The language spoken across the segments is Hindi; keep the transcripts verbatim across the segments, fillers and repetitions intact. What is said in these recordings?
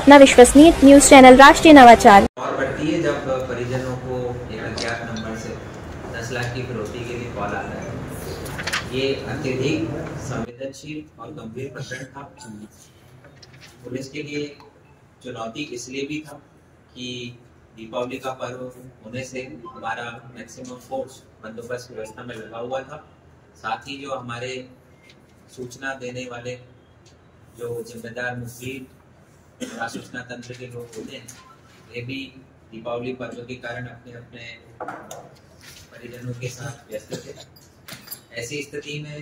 अपना विश्वसनीय न्यूज चैनल राष्ट्रीय नवाचार। और बढ़ती है जब परिजनों को एक अज्ञात नंबर से दस लाख की फिरौती के लिए कॉल आता है। ये अत्यधिक संवेदनशील और गंभीर प्रकरण था। पुलिस के लिए चुनौती इसलिए भी था कि दीपावली का पर्व होने से हमारा मैक्सिमम फोर्स बंदोबस्त व्यवस्था में लगा हुआ था। साथ ही जो हमारे सूचना देने वाले जो जिम्मेदार मुखबिर और सूचना तंत्र के लोग होते हैं, वे भी दीपावली पर्व के कारण अपने अपने परिजनों के साथ व्यस्त थे। ऐसी स्थिति में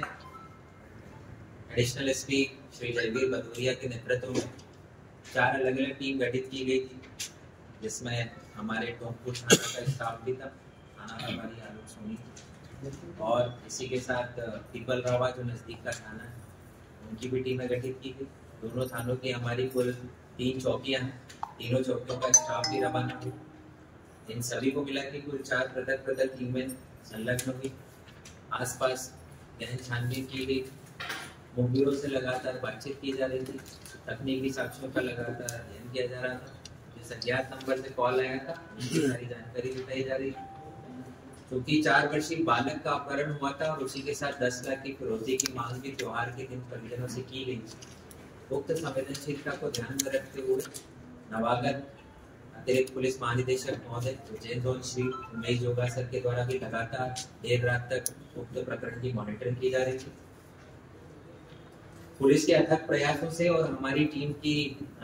एडिशनल एसपी श्री जयवीर भदौरिया के नेतृत्व में चार अलग अलग टीम गठित की गई थी, जिसमें हमारे टोंकपुर थाना का स्टाफ भी था, थाना प्रभारी आलोक सोनी, और इसी के साथ पीपल रावा जो नजदीक का थाना है, उनकी भी टीमें गठित की गई। दोनों थानों की हमारी कुल तीन चौकियां हैं, तीनों चौकियों का स्टाफ भी रवाना हुआ। इन सभी को मिला के कुल चार पृथक पृथक टीमें संलग्न हुई। आसपास गहन छानबीन की गई, मुखबिरों से लगातार बातचीत की जा रही थी, तकनीकी साक्ष्यों का लगातार अध्ययन किया जा रहा था। जिस अज्ञात नंबर से कॉल आया था उनकी सारी जानकारी जुटाई जा रही थी। क्योंकि चार वर्षीय बालक का अपहरण हुआ था और उसी के साथ दस लाख की फिरौती की मांग भी त्योहार के दिन परिजनों से की गई। उक्त संवेदनशीलता को ध्यान में रखते हुए नवागत अतिरिक्त पुलिस महानिदेशक महोदय उज्जैन जोन श्री उमेश जोगा सर के द्वारा भी लगातार देर रात तक उक्त प्रकरण की मॉनिटरिंग की जा रही थी। पुलिस के अथक प्रयासों से और हमारी टीम की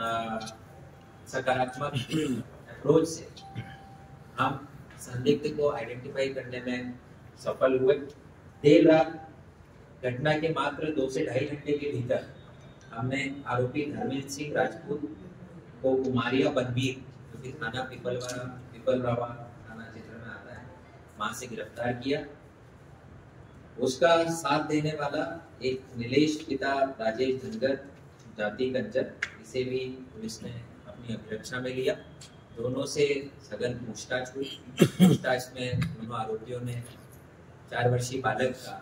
सकारात्मक अप्रोच से हम संदिग्ध को आइडेंटिफाई करने में सफल हुए। देर रात घटना के मात्र दो से ढाई घंटे के भीतर हमने आरोपी धर्मेंद्र सिंह राजपूत को कुमारिया बनबीर, जो कि थाना पीपलवाड़ा पीपलरावा थाना क्षेत्र में आता है, वहां से गिरफ्तार किया। उसका साथ देने वाला एक नीलेश पिता राजेश धनगर जाति कंचर, इसे भी पुलिस ने अपनी अभिरक्षा में लिया। दोनों से सघन पूछताछ हुई। पूछताछ में दोनों आरोपियों ने चार वर्षीय बालक का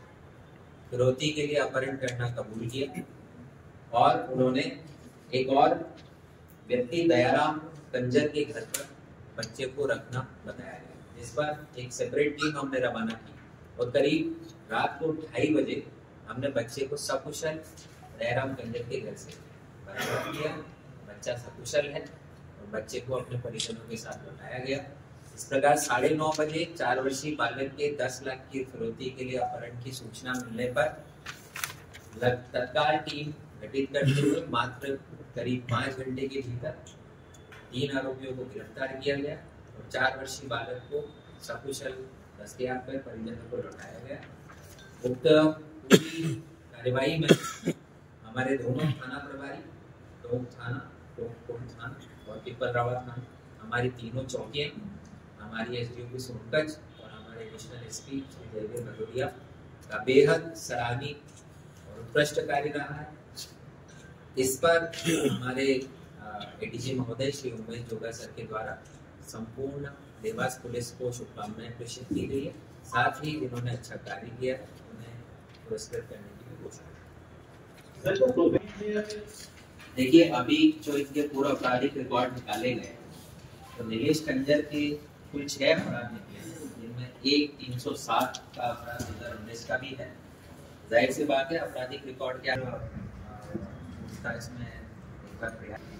फिरौती के लिए अपहरण करना कबूल किया और उन्होंने एक और व्यक्ति दयाराम कंजर के घर पर बच्चे को रखना बताया गया। इस पर एक सेपरेट टीम हमने रवाना की और करीब रात को ढाई बजे हमने बच्चे को सकुशल दयाराम कंजर के घर से बरामद किया। बच्चा सकुशल है और बच्चे को अपने परिजनों के साथ लौटाया गया। इस प्रकार साढ़े नौ बजे चार वर्षीय बालक के दस लाख की फिरौती के लिए अपहरण की सूचना मिलने पर तत्काल टीम गठित करते हुए मात्र करीब पाँच घंटे के भीतर तीन आरोपियों को गिरफ्तार किया गया और चार वर्षीय बालक को सकुशल दस्तयाब कर परिजनों को लौटाया गया। उक्त पूरी कार्यवाही में हमारे दोनों थाना प्रभारी, टोंक थाना, टोंकपुर थाना और पीपलरावा थाना, हमारी तीनों चौकियां, हमारी एसडीओपी सोनकच और हमारे एडिशनल एसपी श्री जयवीर भदौरिया का बेहद सराहनीय और उत्कृष्ट कार्य रहा है। इस पर हमारे एडीजी महोदय श्री उमेश जोगा सर के द्वारा संपूर्ण देवास पुलिस को शुभकामनाएं प्रेषित की गई है। साथ ही जिन्होंने अच्छा कार्य किया उन्हें पुरस्कृत करने की भी घोषणा। देखिए, अभी जो इनके पूरा आपराधिक रिकॉर्ड निकाले गए तो नीलेश कंजर के कुल छह अपराध निकले, जिनमें एक तीन सौ सात का अपराध दो हजार उन्नीस का भी है। जाहिर सी बात है, आपराधिक रिकॉर्ड क्या इसमें एक बार प्रयास